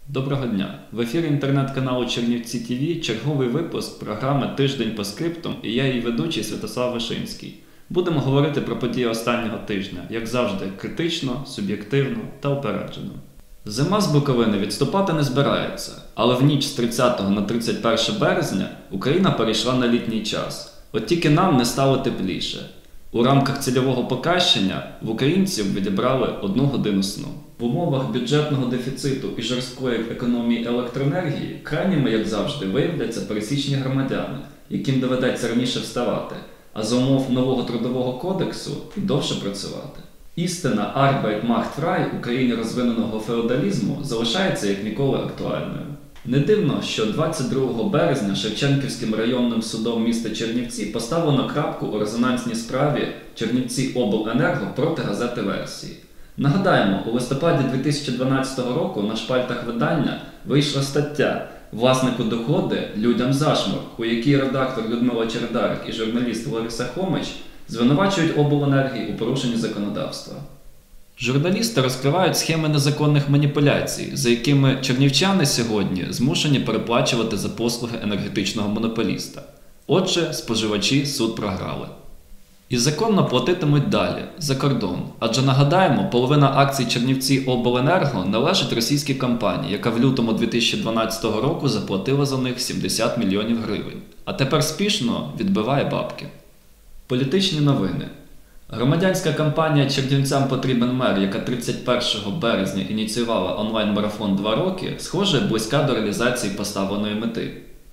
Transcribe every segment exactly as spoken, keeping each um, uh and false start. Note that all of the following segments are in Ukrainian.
Доброго дня! В ефірі інтернет-каналу Чернівці ТВ черговий випуск програми «Тиждень по скриптум» і я її ведучий Святослав Вишинський. Будемо говорити про події останнього тижня, як завжди, критично, суб'єктивно та упереджено. Зима з Буковини відступати не збирається, але в ніч з тридцятого на тридцять перше березня Україна перейшла на літній час. От тільки нам не стало тепліше. У рамках цільового покращення в українців відібрали одну годину сну. В умовах бюджетного дефіциту і жорсткої економії електроенергії крайніми, як завжди, виявляться пересічні громадяни, яким доведеться раніше вставати, а за умов нового трудового кодексу і довше працювати. Істина «Arbeit macht frei» у країні розвиненого феодалізму залишається як ніколи актуальною. Не дивно, що двадцять другого березня Шевченківським районним судом міста Чернівці поставлено крапку у резонансній справі Чернівці обленерго проти газети «Версії». Нагадаємо, у листопаді дві тисячі дванадцятого року на шпальтах видання вийшла стаття «Власнику доходи, людям зашморг», у якій редактор Людмила Чередарик і журналіст Лариса Хомич звинувачують обленергії у порушенні законодавства. Журналісти розкривають схеми незаконних маніпуляцій, за якими чернівчани сьогодні змушені переплачувати за послуги енергетичного монополіста. Отже, споживачі суд програли. І законно платитимуть далі, за кордон. Адже, нагадаємо, половина акцій Чернівці обленерго належить російській компанії, яка в лютому дві тисячі дванадцятого року заплатила за них сімдесят мільйонів гривень. А тепер спішно відбиває бабки. Політичні новини. Громадянська кампанія «Чернівцям потрібен мер», яка тридцять першого березня ініціювала онлайн-марафон «Два роки», схоже, близька до реалізації поставленої мети.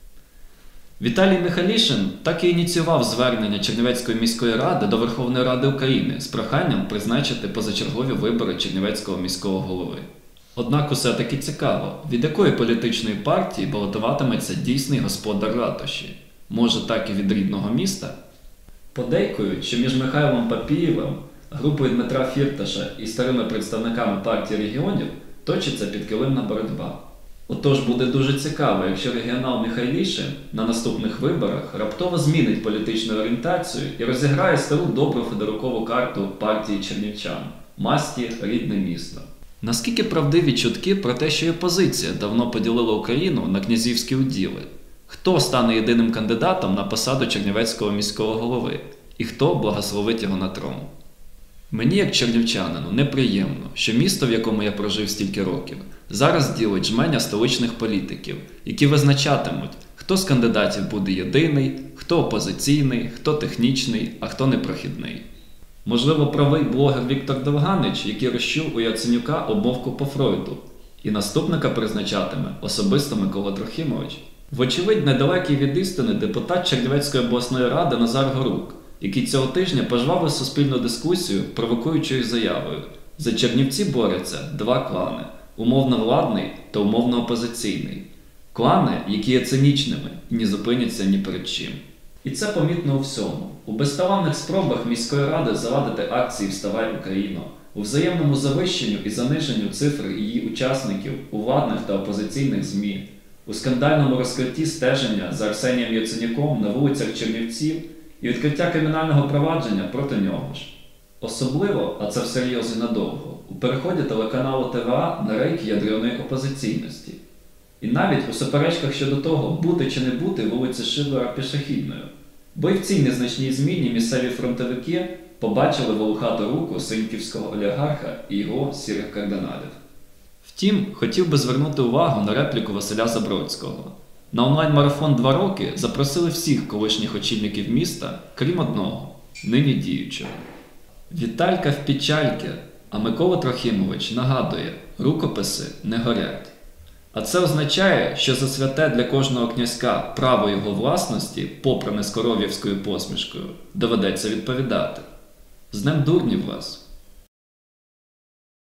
Віталій Михайлішин так і ініціював звернення Чернівецької міської ради до Верховної Ради України з проханням призначити позачергові вибори Чернівецького міського голови. Однак усе-таки цікаво, від якої політичної партії балотуватиметься дійсний господар ратуші? Може, так і від рідного міста? Подейкують, що між Михайлом Папієвим, групою Дмитра Фірташа і старими представниками партії регіонів точиться підкилимна боротьба. Отож буде дуже цікаво, якщо регіонал Михайлішин на наступних виборах раптово змінить політичну орієнтацію і розіграє стару добру федорукову карту партії чернівчан – масті «Рідне місто». Наскільки правдиві чутки про те, що і опозиція давно поділила Україну на князівські уділи? Хто стане єдиним кандидатом на посаду Чернівецького міського голови? І хто благословить його на трон? Мені, як чернівчанину, неприємно, що місто, в якому я прожив стільки років, зараз ділить жменя столичних політиків, які визначатимуть, хто з кандидатів буде єдиний, хто опозиційний, хто технічний, а хто непрохідний. Можливо, правий блогер Віктор Довганич, який розчув у Яценюка обмовку по Фройду, і наступника призначатиме особисто Микола Трохимович. Вочевидь, недалекий від істини депутат Чернівецької обласної ради Назар Горук, який цього тижня пожвавив суспільну дискусію, провокуючою заявою: за Чернівці борються два клани – умовно-владний та умовно-опозиційний. Клани, які є цинічними і не зупиняться ні перед чим. І це помітно у всьому. У безталанних спробах міської ради заладити акції «Вставай, Україно», у взаємному завищенню і заниженню цифр її учасників у владних та опозиційних ЗМІ, у скандальному розкритті стеження за Арсенієм Яценюком на вулицях Чернівців і відкриття кримінального провадження проти нього ж. Особливо, а це всерйоз і надовго, у переході телеканалу Т В А на рейк ядерної опозиційності. І навіть у суперечках щодо того, бути чи не бути вулиці Шиллера пішохідною. Бо і в цій незначній зміні місцеві фронтовики побачили волохату руку синьківського олігарха і його сірих кардиналів. Втім, хотів би звернути увагу на репліку Василя Забродського. На онлайн-марафон «Два роки» запросили всіх колишніх очільників міста, крім одного – нині діючого. Віталька в печальки, а Микола Трохимович нагадує – рукописи не горять. А це означає, що за святе для кожного князька право його власності, попри нескоров'ївською посмішкою, доведеться відповідати. З Днем дурнів вас!